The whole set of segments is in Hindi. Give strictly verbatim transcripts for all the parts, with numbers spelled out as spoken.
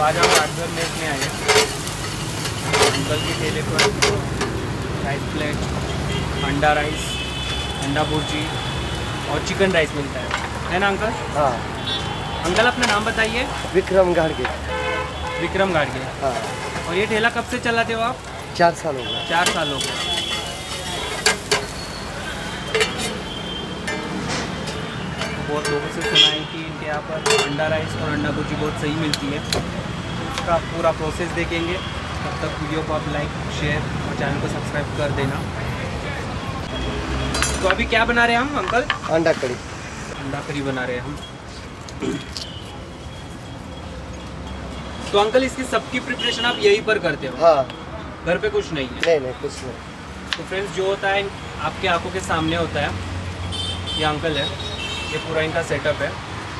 आज हम राजभर मेस में आए हैं। अंकल के ठेले पर राइस प्लेट, अंडा राइस, अंडा भुर्जी और चिकन राइस मिलता है, है ना अंकल? हाँ। अंकल अपना नाम बताइए। विक्रम गाड़गे। विक्रम गाड़गे। हाँ। और ये ठेला कब से चलाते हो आप? चार साल हो गया। चार साल हो गए। बहुत लोगों से सुना है कि इनके यहाँ पर अंडा राइस और अंडा भुर्जी बहुत सही मिलती है। उसका पूरा प्रोसेस देखेंगे। तब तक वीडियो को आप लाइक, शेयर और चैनल को सब्सक्राइब कर देना। तो अभी क्या बना रहे हैं हम अंकल? अंडा करी। अंडा करी बना रहे हैं हम। तो अंकल इसकी सबकी प्रिपरेशन आप यहीं पर करते हो? हाँ। घर पे कुछ नहीं है? नहीं नहीं कुछ नहीं। तो फ्रेंड्स जो होता है आपके आंखों के सामने होता है। ये अंकल है, ये पूरा इनका सेटअप है।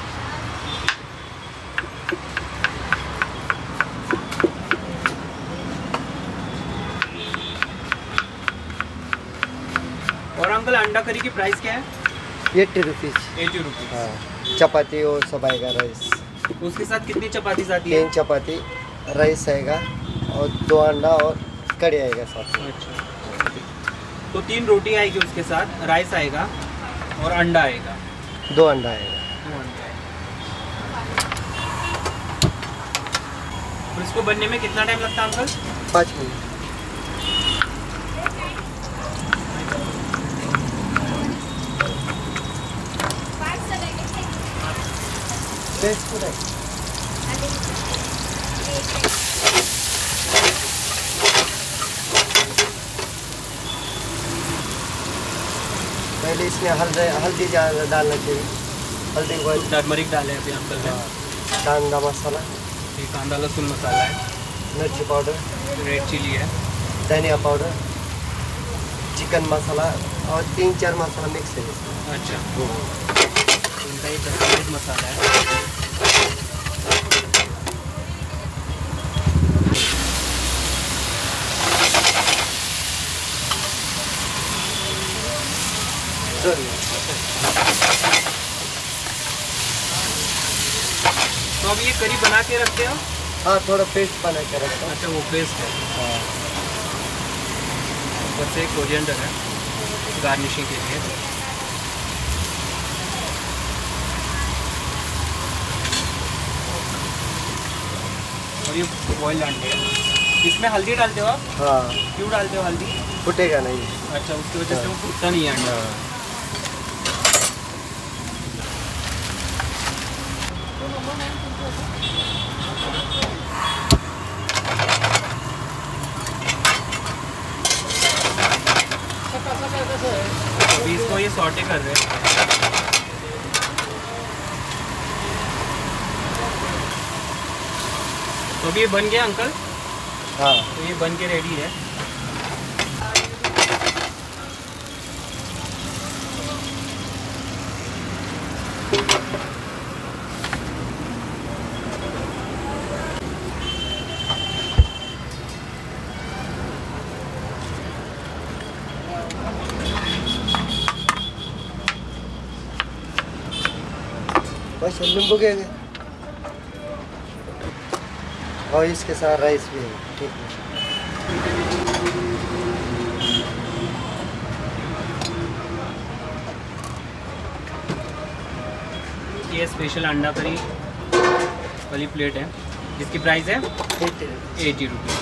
और अंकल अंडा करी की प्राइस क्या है? Eighty rupees. Eighty rupees. हाँ। चपाती और सब आएगा, राइस। उसके साथ कितनी चपाती आती है? तीन चपाती, राइस आएगा और दो अंडा और कड़ी आएगा साथ में। अच्छा, तो तीन रोटी आएगी उसके साथ, राइस आएगा और अंडा आएगा। दो अंडा आएगा। दो अंडा आएगा। तो इसको बनने में कितना टाइम लगता है अंकल? पाँच मिनट। पहले इसमें हल्दी हल्दी डालना चाहिए। हल्दी को टर्मरिक डाले अभी अंकल ने। कांदा मसाला, ये कांदा लहसुन मसाला है, मिर्ची पाउडर, रेड चिली है, धनिया पाउडर, चिकन मसाला और तीन चार मसाला मिक्स है इसमें। अच्छा, इनका ये कस्टमाइज मसाला है। तो अब ये करी बना के रखते हो? हाँ, थोड़ा पेस्ट बना के रखता हूँ। अच्छा, वो पेस्ट है। हाँ। ऊपर से कोरिएंडर है गार्निशिंग के लिए। और ये बॉइल्ड अंडे है। इसमें हल्दी डालते हो आप? हाँ। क्यों डालते हो हल्दी? फूटेगा नहीं। अच्छा, उसकी वजह से वो फूटता नहीं है अंडा। अभी इसको ये सॉटे कर रहे हैं। तो अभी ये बन गया अंकल? हाँ। तो ये बन के रेडी है। बस नींबू के और इसके साथ राइस भी है। ठीक है। ये स्पेशल अंडा करी वाली प्लेट है जिसकी प्राइस है एटी रुपीज़।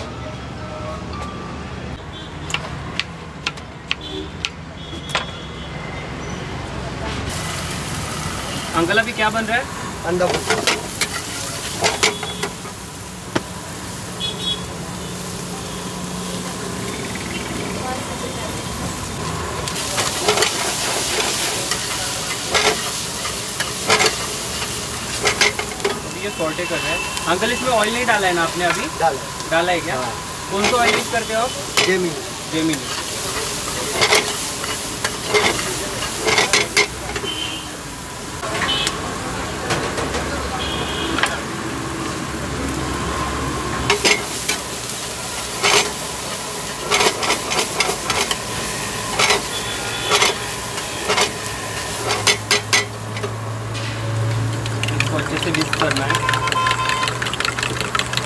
अंकल अभी क्या बन रहा है? अंडा भुर्जी। ये सॉल्टे कर रहे हैं अंकल। इसमें ऑयल नहीं डाला है ना आपने अभी? डाला डाला है क्या? हाँ। कौन सा ऑयल यूज करते हो आप? जेमिनी। जेमिनी। इसको अच्छे से मिक्स करना है।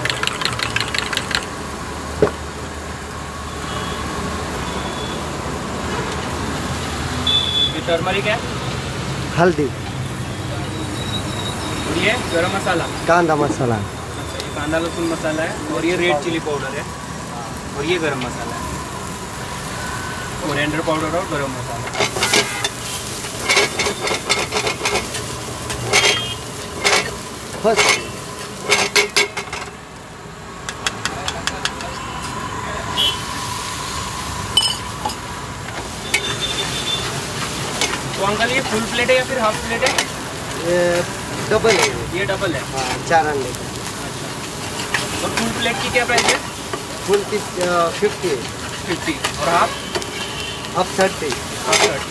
टर्मरिक है, हल्दी, और ये गरम मसाला, कांदा मसाला, अच्छा ये कांदा लहसुन मसाला है, और ये रेड चिली पाउडर है, और ये गरम मसाला है, कोरिएंडर पाउडर और गरम मसाला। बस तो अंकल ये फुल प्लेट है या फिर हाफ प्लेट है? ये डबल है। ये डबल है। हाँ, चार अंडे का। अच्छा, और फुल प्लेट की क्या प्राइस है? फुल की फिफ्टी है। फिफ्टी और half? Half thirty. Half thirty.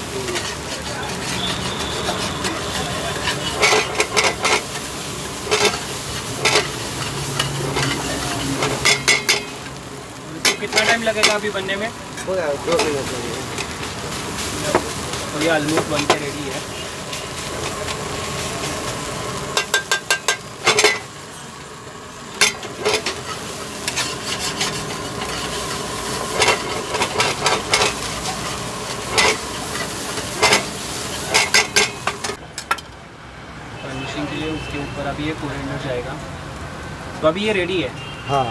कितना टाइम लगेगा अभी बनने में? हो गया दो मिनट लगेगा। और ये ऑलमोस्ट बन के रेडी है। गार्निशिंग के लिए उसके ऊपर अभी ये कोरिएंडर जाएगा। तो अभी ये रेडी है। हाँ,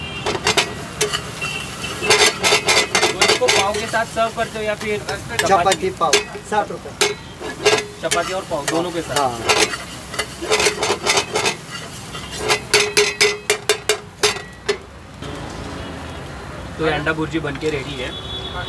को पाव के साथ सर्व करते हो या फिर चपाती पाव साठ रुपये? चपाती और पाव दोनों के साथ? हाँ। तो ये अंडा भुर्जी बन के रेडी है।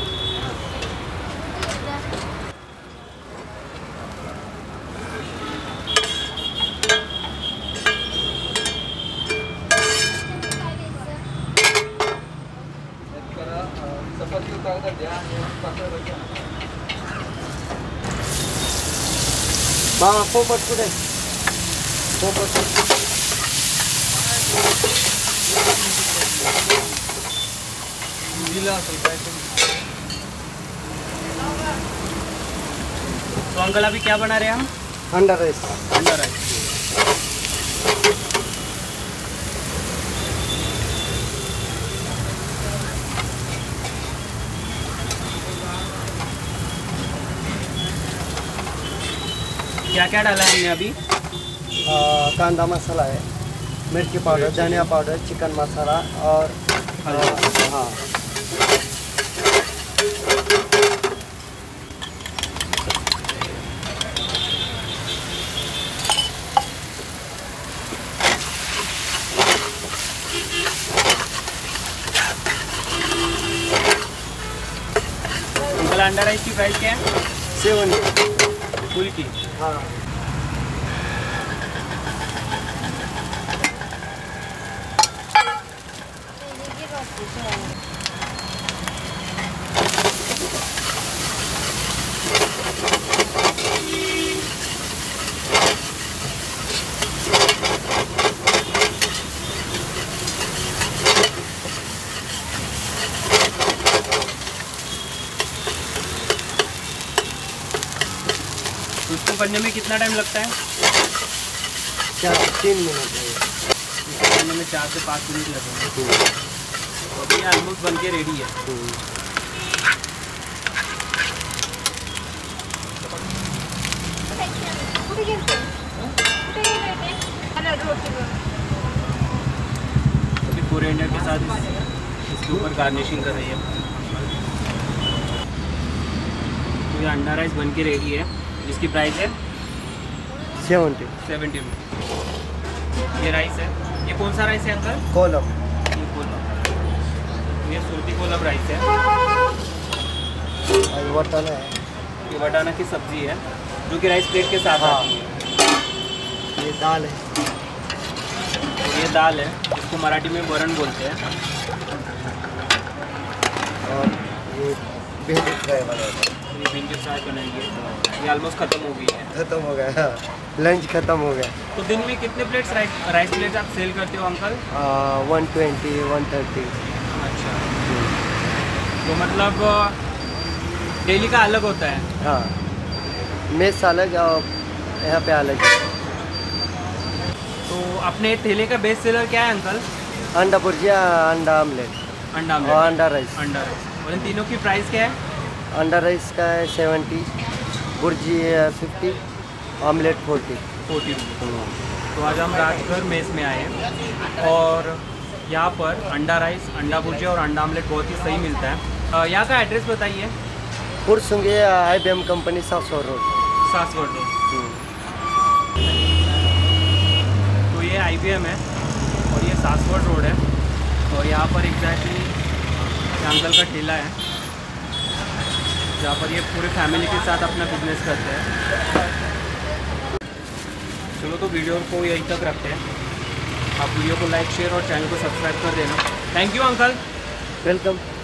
मामा पोपट कुठे? पोपट तो अंकल अभी क्या बना रहे हैं हम? अंडा राइस। अंडा राइस। क्या क्या डाला है हमने अभी? आ, कांदा मसाला है, मिर्ची पाउडर, धनिया पाउडर, चिकन मसाला और आ, हाँ अंकल अंडा राइस की प्राइस क्या है? सेवन फुल की? हाँ। उसको बनने में कितना टाइम लगता है? चार तीन मिनट लगेगा। इसको बनने में चार से पाँच मिनट लगेंगे। तो अभी ऑलमोस्ट बन के रेडी है। अभी कोरिएंडर के साथ इसके ऊपर गार्निशिंग कर रही है। तो ये अंडा राइस बन के रेडी है, जिसकी प्राइस है सेवेंटी सेवेंटी रुपीज़। ये राइस है, ये कौन सा राइस है अंकल? कोलम। ये कोलम, ये सूरती कोलम राइस है। और वटन है, ये वटाना की सब्जी है जो कि राइस प्लेट के साथ हाँ। आती है। ये दाल है, और ये दाल है, इसको मराठी में वरण बोलते हैं। और ये भिंडी फ्राई वाला है। ये भिंडी फ्राई बनाएंगे। ये ऑलमोस्ट ख़त्म हो गई है। खत्म हो गया, लंच खत्म हो गया। तो दिन में कितने प्लेट्स राइस राइस प्लेट आप सेल करते हो uncle? One twenty one thirty. अच्छा, तो मतलब डेली का अलग होता है? हाँ, मेस अलग और यहाँ पे अलग है। तो अपने ठेले का बेस्ट सेलर क्या है अंकल? अंडा भुर्जिया, अंडा आमलेट अंडा और आमलेट, अंडा राइस। अंडा राइस। और इन तीनों की प्राइस क्या है? अंडा राइस का है seventy, bhurji fifty, omelette forty. Forty rupees. तो आज हम राजगढ़ मेस में आए हैं और यहाँ पर अंडा राइस, अंडा भुर्जी और अंडा आमलेट बहुत ही सही मिलता है। यहाँ का एड्रेस बताइए। Pursungi I B M company Saswad road. Saswad road. तो ये आई बी एम है और ये सासवड़ रोड है और यहाँ पर एग्जैक्टली अंकल का ठेला है जहाँ पर ये पूरे फैमिली के साथ अपना बिजनेस करते हैं। चलो तो वीडियो को यहीं तक रखते हैं। आप वीडियो को लाइक, शेयर और चैनल को सब्सक्राइब कर देना। Thank you uncle. वेलकम।